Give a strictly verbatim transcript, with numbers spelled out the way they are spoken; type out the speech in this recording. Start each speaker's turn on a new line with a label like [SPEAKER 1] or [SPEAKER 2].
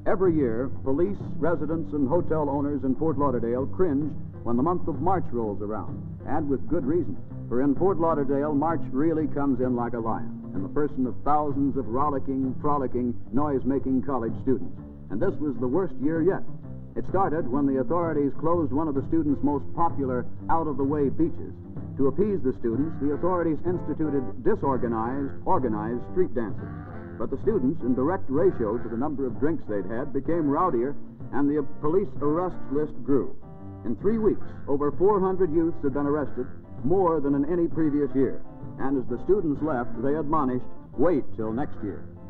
[SPEAKER 1] Every year, police, residents, and hotel owners in Fort Lauderdale cringe when the month of March rolls around, and with good reason. For in Fort Lauderdale, March really comes in like a lion, in the person of thousands of rollicking, frolicking, noise-making college students. And this was the worst year yet. It started when the authorities closed one of the students' most popular out-of-the-way beaches. To appease the students, the authorities instituted disorganized, organized street dances. But the students, in direct ratio to the number of drinks they'd had, became rowdier, and the police arrest list grew. In three weeks, over four hundred youths had been arrested, more than in any previous year. And as the students left, they admonished, wait till next year.